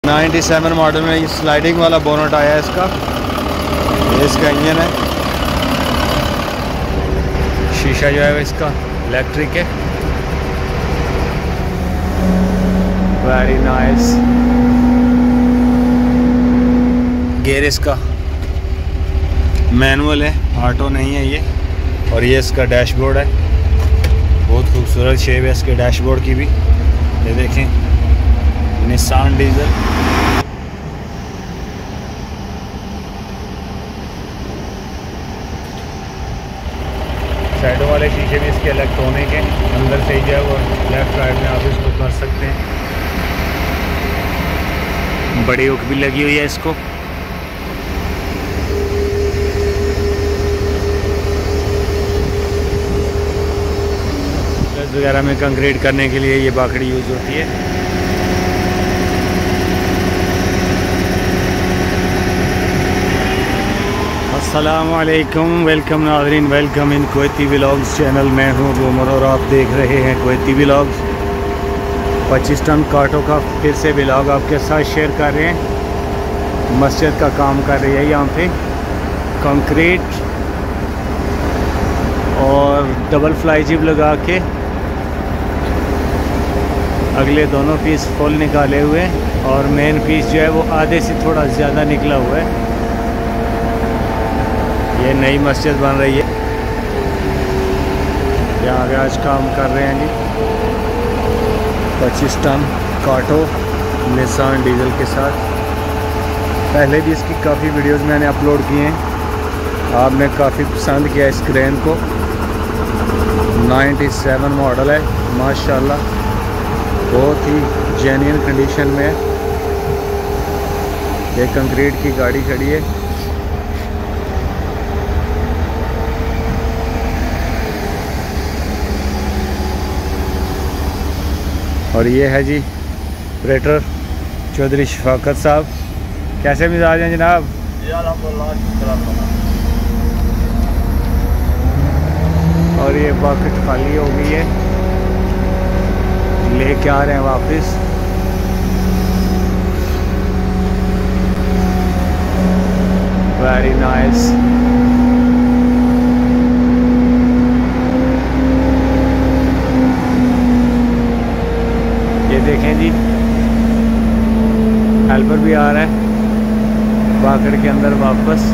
97 model में ये sliding वाला बोनट आया है इसका। ये इसका इंजन है। शीशा जो है इसका इलेक्ट्रिक है। Very nice. गियर इसका मैनुअल है, ऑटो नहीं है ये। और ये इसका डैशबोर्ड है, बहुत खूबसूरत शेप है इसके डैशबोर्ड की भी। ये देखें, निसान डीजल। साइडों वाले शीशे भी इसके इलेक्ट्रॉनिक हैं। अंदर से ही जो है वो लेफ्ट राइट में आप इसको कर सकते हैं। बड़ी हुक भी लगी हुई है इसको। वगैरह में कंक्रीट करने के लिए ये बाकड़ी यूज़ होती है। अस्सलामु अलैकुम, वेलकम नाज़रीन, welcome in Kuwaiti vlogs channel. मैं हूँ अबू उमर और आप देख रहे हैं कुवैती व्लॉग्स। 25 टन कांटों का फिर से व्लॉग आपके साथ शेयर कर रहे हैं। मस्जिद का काम कर रही है यहाँ पे, कंक्रीट और डबल फ्लाई जिप लगा के अगले दोनों पीस फुल निकाले हुए हैं और मेन पीस जो है वो आधे से थोड़ा ज़्यादा निकला हुआ है। ये नई मस्जिद बन रही है, यहाँ पे आज काम कर रहे हैं जी। 25 टन कांटो निसान डीजल के साथ। पहले भी इसकी काफ़ी वीडियोस मैंने अपलोड किए हैं, आपने काफ़ी पसंद किया इस क्रेन को। 97 मॉडल है, माशाल्लाह बहुत ही जेन्युइन कंडीशन में है। ये कंक्रीट की गाड़ी खड़ी है। और ये है जी ऑपरेटर चौधरी शफाकत साहब। कैसे मिजाज हैं जनाब? और ये बकेट खाली हो गई है, लेके आ रहे हैं वापस। Very nice. ये देखें जी, हेल्पर भी आ रहा है बाकड़ के अंदर वापस।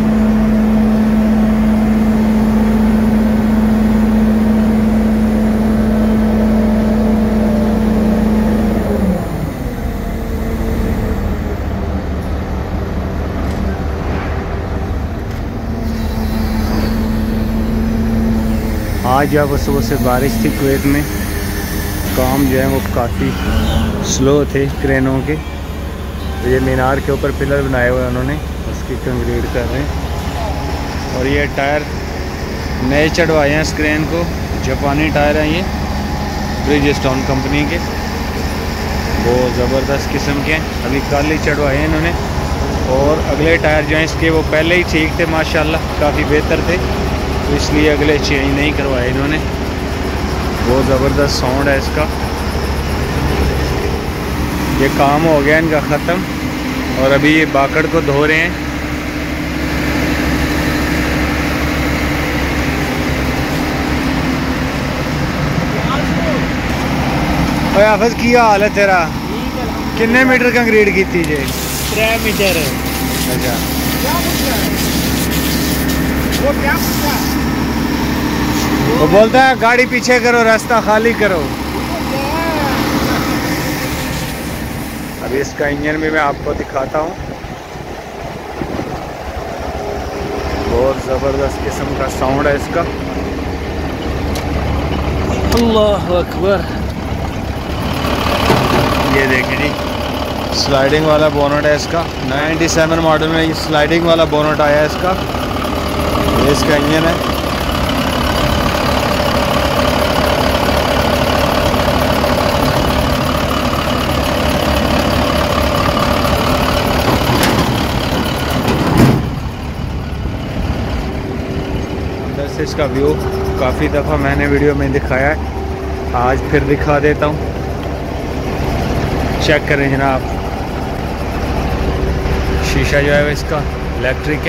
आज जब सुबह से बारिश थी कुवैत में, काम जो है वो काफ़ी स्लो थे क्रेनों के। तो ये मीनार के ऊपर पिलर बनाए हुए उन्होंने, उसकी कंक्रीट कर रहे हैं। और ये टायर नए चढ़वाए हैं इस क्रेन को, जापानी टायर हैं ये, ब्रिजस्टोन कंपनी के, बहुत ज़बरदस्त किस्म के हैं। अभी कल ही चढ़वाए हैं इन्होंने। और अगले टायर जो हैं इसके वो पहले ही ठीक थे माशाल्लाह, काफ़ी बेहतर थे, तो इसलिए अगले चेंज नहीं करवाए इन्होंने। बहुत ज़बरदस्त साउंड है इसका। ये काम हो गया इनका ख़त्म और अभी ये बाकड़ को धो रहे हैं। ओए हाफिज की हाल है तेरा? कितने मीटर कंक्रीट की थी जे? 3 मीटर। अच्छा, वो बोलता है गाड़ी पीछे करो, रास्ता खाली करो। अभी इसका इंजन भी मैं आपको दिखाता हूँ। बहुत ज़बरदस्त किस्म का साउंड है इसका। अल्लाह अकबर। ये देखें जी, स्लाइडिंग वाला बोनट है इसका। 97 मॉडल में ये स्लाइडिंग वाला बोनट आया है इसका। ये इसका इंजन है। अंदर से इसका व्यू काफ़ी दफ़ा मैंने वीडियो में दिखाया है, आज फिर दिखा देता हूँ। चेक करें जनाब, शीशा जो है वो इसका इलेक्ट्रिक है।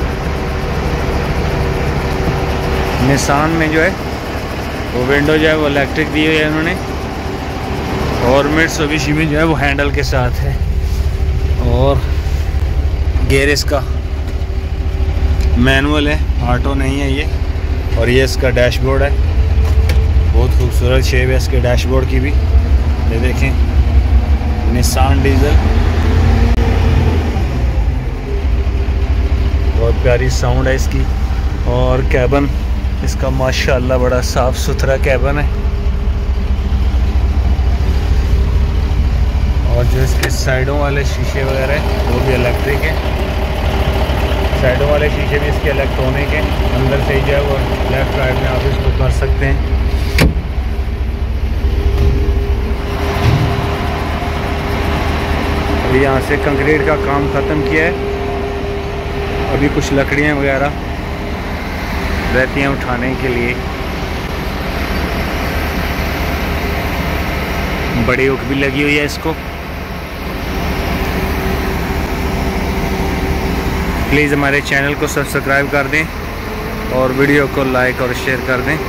निसान में जो है वो विंडो जो है वो इलेक्ट्रिक दी हुई है उन्होंने, और मित्सुबिशी में जो है वो हैंडल के साथ है। और गियर इसका मैनुअल है, ऑटो नहीं है ये। और ये इसका डैशबोर्ड है, बहुत खूबसूरत शेप है इसके डैशबोर्ड की भी। ये देखें, निसान डीजल, बहुत प्यारी साउंड है इसकी। और कैबन इसका माशाल्लाह बड़ा साफ़ सुथरा कैबन है। और जो इसके साइडों वाले शीशे वगैरह है वो भी इलेक्ट्रिक है। साइडों वाले शीशे भी इसके इलेक्ट्रॉनिक हैं। अंदर से ही जो है वो लेफ़्ट राइट में आप इसको कर सकते हैं। अभी यहाँ से कंक्रीट का काम ख़त्म किया है, अभी कुछ लकड़ियाँ वगैरह रहती हैं उठाने के लिए। बड़ी हुक भी लगी हुई है इसको। प्लीज़ हमारे चैनल को सब्सक्राइब कर दें और वीडियो को लाइक और शेयर कर दें।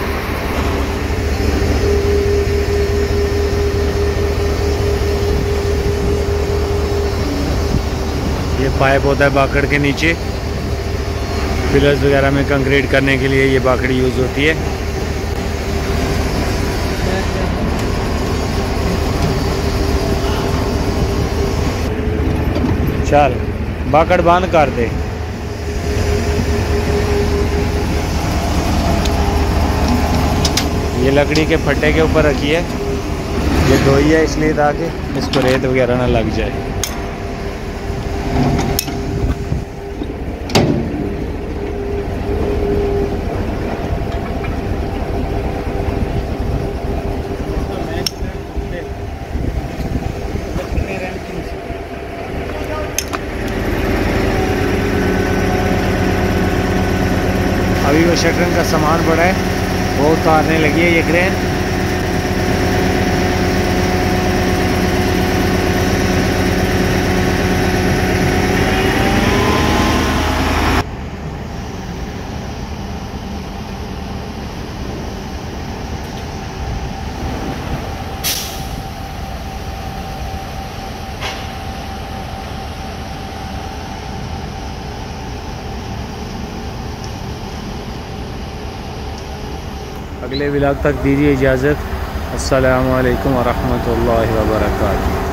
ये पाइप होता है बाकड़ के नीचे, पिलर्स वगैरह में कंक्रीट करने के लिए ये बाकड़ी यूज़ होती है। चल बाकड़ बंद कर दे। ये लकड़ी के फट्टे के ऊपर रखी है, ये धोई है इसलिए ताकि इसको रेत वगैरह ना लग जाए। अभी वो शटरंग का सामान पड़ा है, वो उतारने लगी है ये क्रेन। अगले व्लॉग तक दीजिए इजाज़त। अस्सलामु अलैकुम वरहमतुल्लाहि वबरकातुहू।